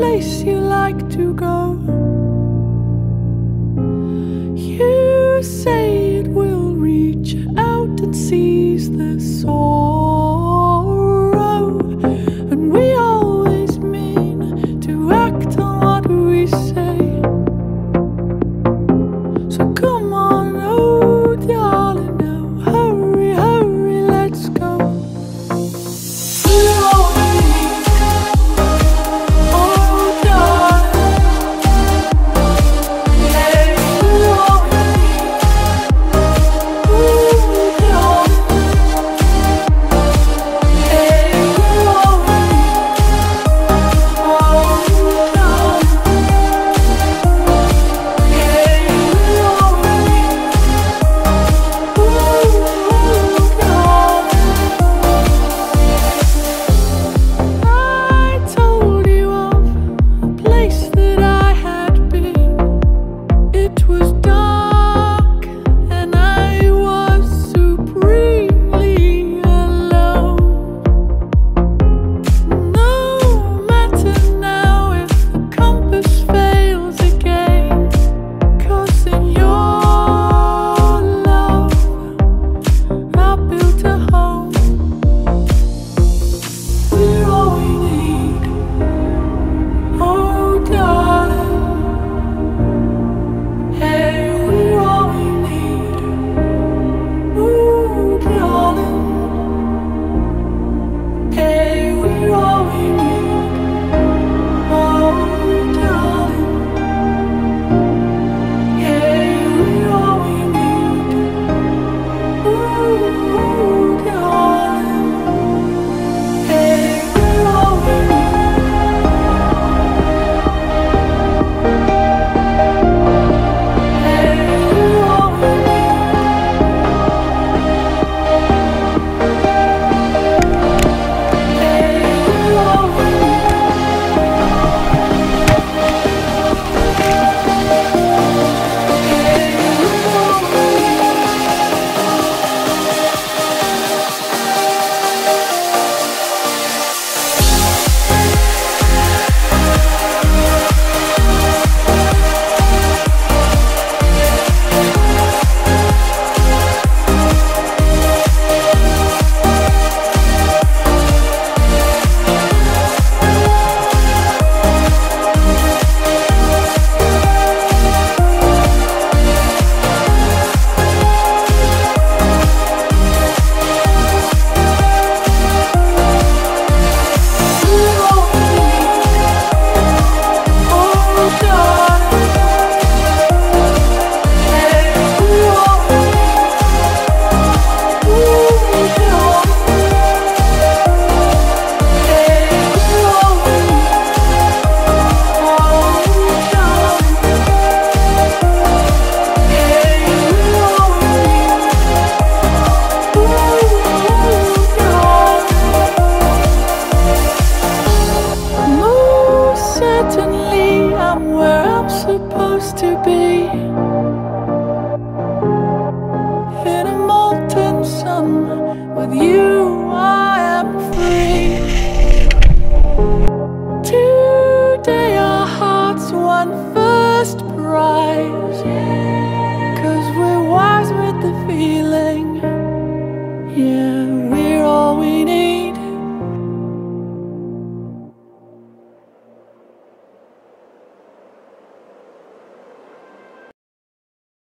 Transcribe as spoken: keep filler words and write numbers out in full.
place you like to go. You say it will reach out and seize the sorrow, and we always mean to act on what we say. So come on, oh darling, now hurry, hurry, let's go. Supposed to be in a molten sun. With you I am free. Today our hearts one.